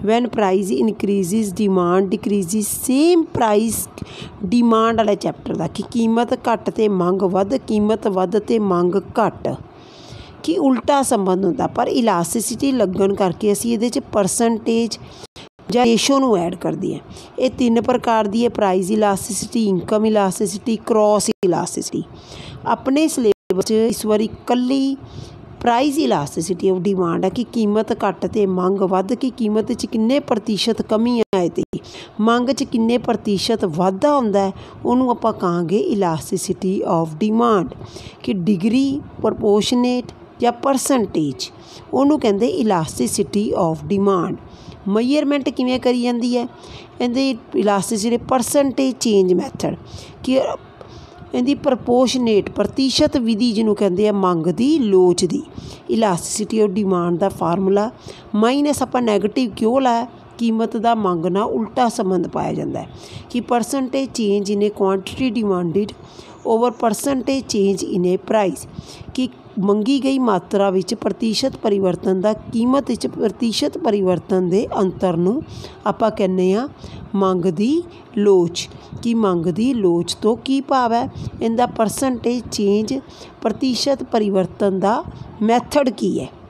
Van price increases demand decreases, same price demand वाले chapter का कि कीमत घट तो मंग वध, कीमत वध तो मंग घट, कि उल्टा संबंध होंदा। पर इलास्टिसिटी लगन करके असीं इहदे च परसेंटेज ਜਾਂ ਰੇਸ਼ੋ ਨੂੰ ਐਡ ਕਰਦੀ ਹੈ। ਇਹ 3 प्रकार ਦੀ है, price elasticity, income elasticity, cross elasticity. अपने सिलेबस इस बार कल्ली प्राइस इलास्टिसिटी ऑफ डिमांड है कि कीमत घट तो मंग वध, कि कीमत च किन्ने प्रतिशत कमी आए ते मंग च किन्ने प्रतिशत वाधा आउंदा है, उहनूं आपां कहांगे इलास्टिसिटी ऑफ डिमांड। कि डिग्री प्रपोर्शनेट या परसेंटेज, उहनूं कहंदे इलास्टिसिटी ऑफ डिमांड। मेजरमेंट किवें करी जाती है, इहदी इलास्टिसिटी परसेंटेज चेंज मैथड, कि इहदी प्रपोर्शनेट प्रतिशत विधि जिन्हों कहते हैं मंग की लोच की। इलास्टिसिटी ऑफ डिमांड का फार्मूला माइनस आपां नैगेटिव क्यों लाया, कीमत का मंग नाल उल्टा संबंध पाया जाता है कि percentage change in a quantity demanded over percentage change in a price, कि मंगी गई मात्रा विच प्रतिशत परिवर्तन का कीमत विच प्रतिशत परिवर्तन के अंतर नूं आपां कहने आ मंग की लोच। कि मंग की लोच तो की भाव है, इनका परसेंटेज चेंज प्रतिशत परिवर्तन का मैथड की है।